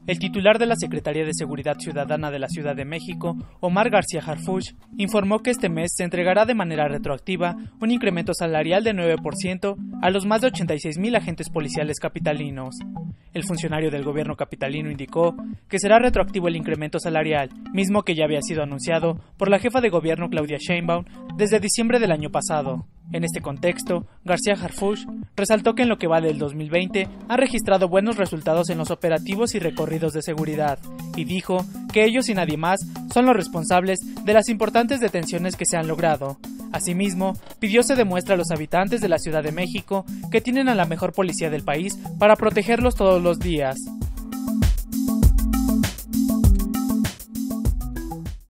el titular de la Secretaría de Seguridad Ciudadana de la Ciudad de México, Omar García Harfuch, informó que este mes se entregará de manera retroactiva un incremento salarial de 9% a los más de 86,000 agentes policiales capitalinos. El funcionario del gobierno capitalino indicó que será retroactivo el incremento salarial, mismo que ya había sido anunciado por la jefa de gobierno Claudia Sheinbaum desde diciembre del año pasado. En este contexto, García Harfuch resaltó que en lo que va del 2020 ha registrado buenos resultados en los operativos y recorridos de seguridad, y dijo que ellos y nadie más son los responsables de las importantes detenciones que se han logrado. Asimismo, pidió se demuestre a los habitantes de la Ciudad de México que tienen a la mejor policía del país para protegerlos todos los días.